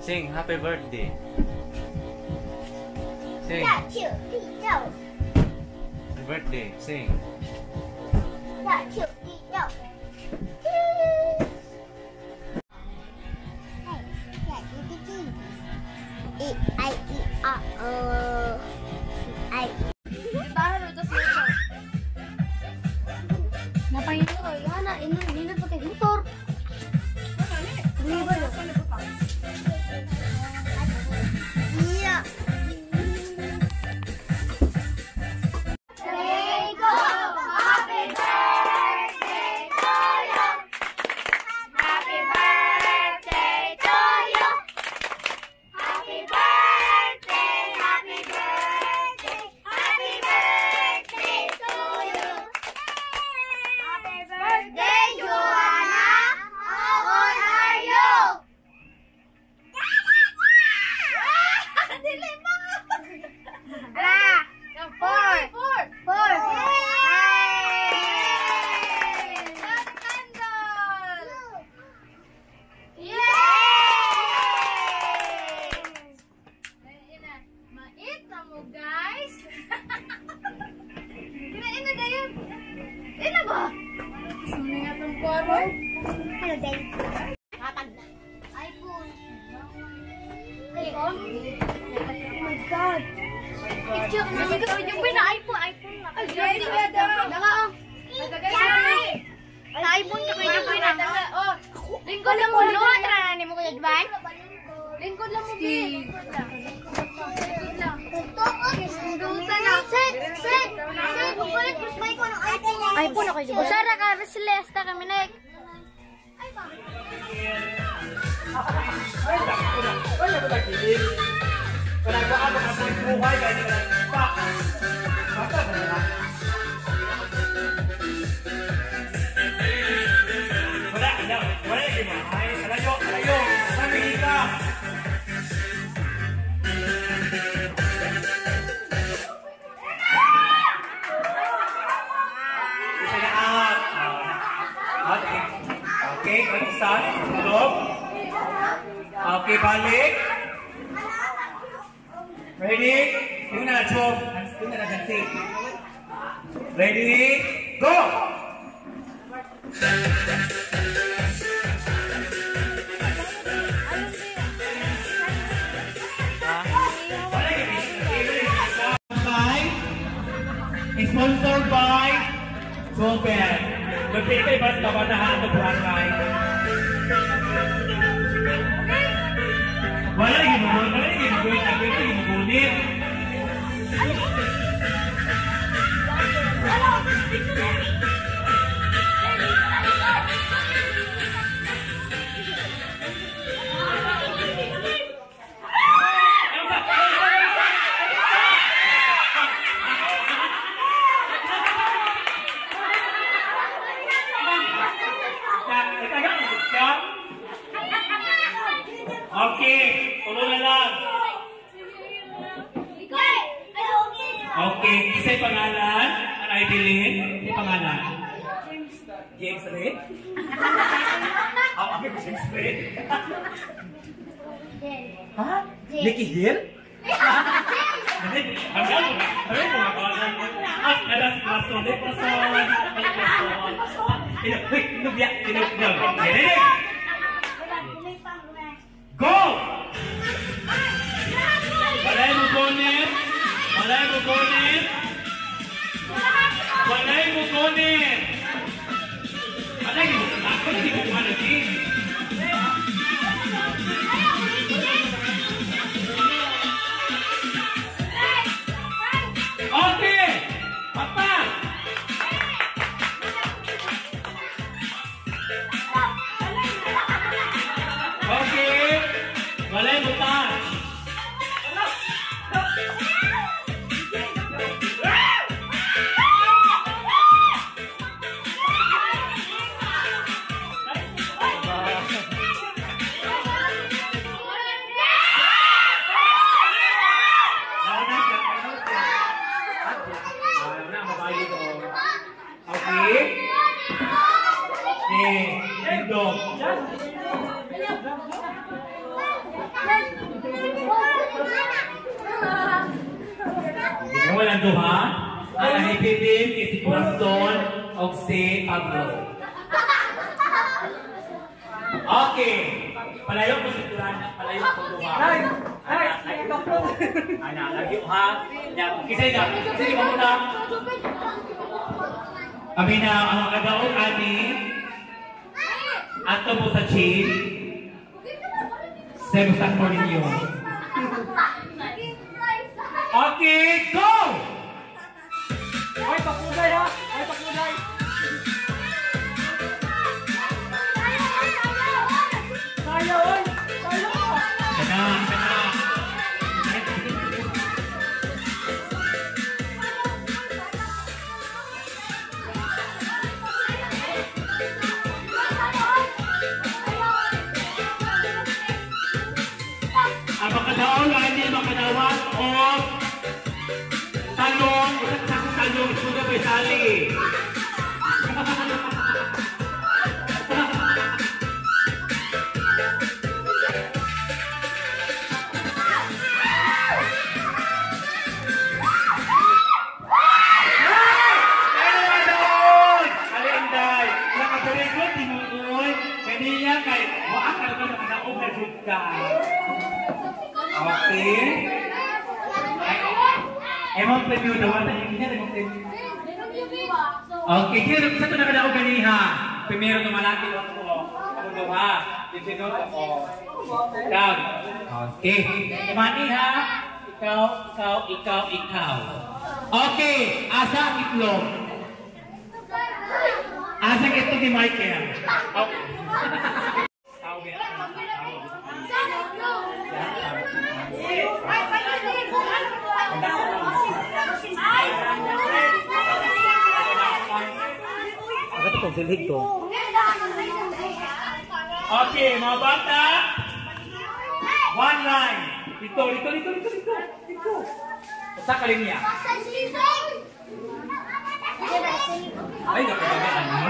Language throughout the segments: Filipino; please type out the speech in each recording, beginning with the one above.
Sing happy birthday. Sing. Happy birthday. Sing. Ngapain itu kalau Yana ini pakai motor? Iya. Lingkod lang mo, tara mo kuya Juan. Lingkod lang mo, iPhone ako dyan. Usara ka, Celeste kami na eh. Okay, balisan. Tulog. Okay, balik. Ready? Yung na, Job. Yung na, gansi. Ready? Go! Sponsored by Joben. Magpipay ba sa kabanahan ng barangay? Wala yung ginugunit. Okay, tuloy na lang. Okay, isa'y pangalan. Ang Idilin, isa'y pangalan. James Red? Ako ko James Red. Ha? Nicky Hill? Hanggang mo mga pangalan. Adas Plason, de Plason. Inubya. Go! Walay mo gonin. Ako hindi ko kumalagin. Okay! Papa! Okay! Walay mo touch. Okay? Ito. walang duha. Ang nahipipin is si Corazon o si Pablo. Okay. Palayo ko si Turana. Palayo ko duha. Anak, lagi ha. Kisay na. Kisay mo muna. Kami na ang kadaon ani. Ato mo sa chin. Semusta ko ninyo. Okay, go! Ay, pakulay ha! Ay, pakulay! Kaya, oy! Kaya! Kana. Ang makadaon ani makadawat o talong, isang sakong talong, suga pa sali. Okay. Emang preview daw na yung niya emang preview. Okay, kaya sa ito na kada ganiha. Primero na malaki ko ako. Ako daw ha. Dito ako. Down. Okay. Maniha. Ikaw. Okay, asa ang itlog? Asa ang itlog ni Michael? Okay. Okay, mga bata. One line. Dito. Sa kalinya. Ay, nakagagaan mo.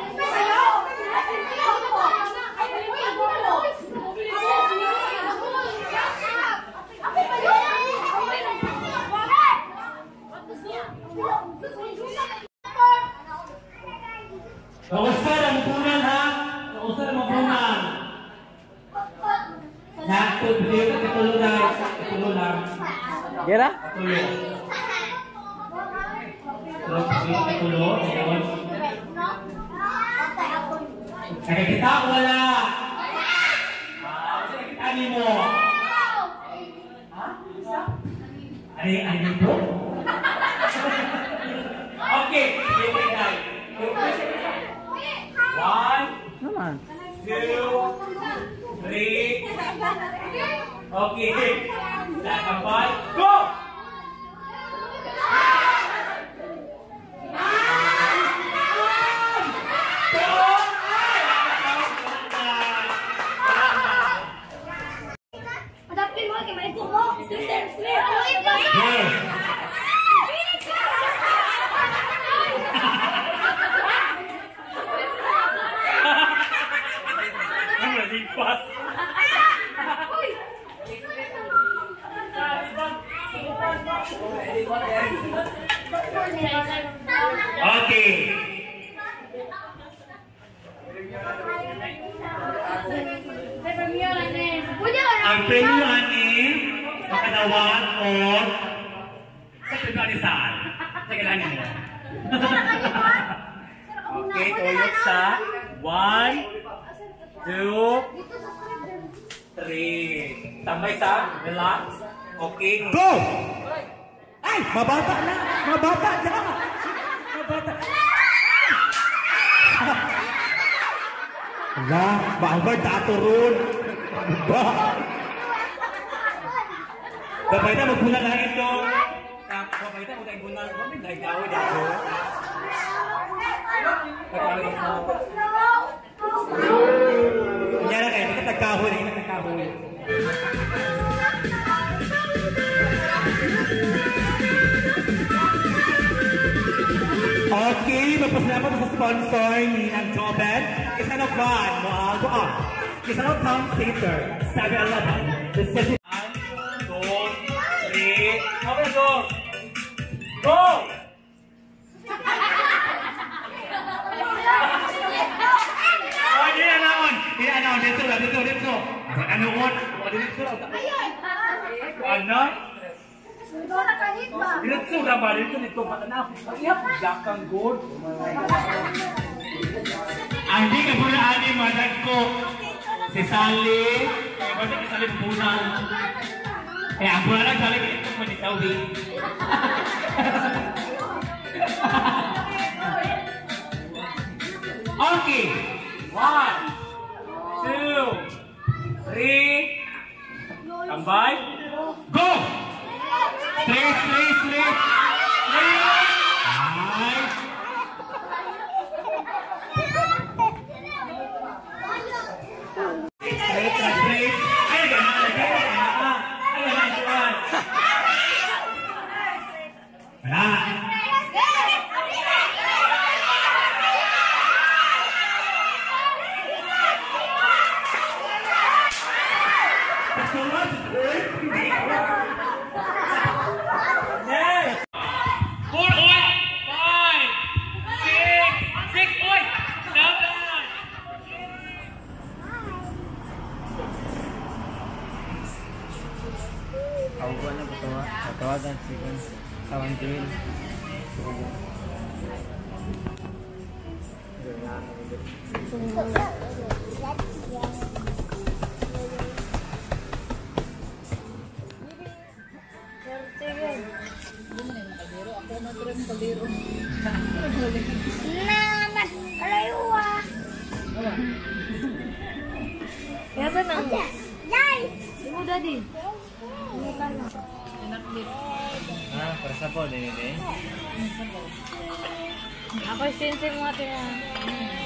Kausar ang punan ha. Kausar ang punan. Nakatulog ka katulog lang. Gira? Katulog. Nakikita ko wala. Nakikita niyo mo. Ano po? Okay. One, two, three. Okay. Lakapal. Go! Adapin mo, kaya may kumo. Straight. Lipas. Okay. Ang premyo ani makadawat o sa pagkalisan. Sa kailangan mo. Okay, tuyok sa 1, 2, 3. Tambay sa relax. Okay, go! Ay, mabata na! Ala, baagad dato ron. Ba? Babay na magbuna na ito. Babay na magbuna. Babay na ikaw dato. Kunyara kayo, nagkakahoy. Okay, magpasalamat sa sponsor ni ng Joben. Isa na van mo go up. Isa na town theater. 7-Eleven. The city. 1, 2, 3. Okay, go. Go! Oh, di na naon. Dito. Ano mo? Dito. Ano? Dito na ba? Dito ba na? Jakang good. Hindi ka pula ani madag ko. Si Sally. Kasi si Sally muna. Ang pula lang Sally ito mo ni Tawi. Okay. 1, 2, 3. Tambay. Go! Straight. Nice. Straight. Ay, ganun. Ako na patawagan si Sawan Joel. Naman, alaywa. Kaya nang. Yay! Ibu daddy. Para sa po, din. Ako sense mo ate.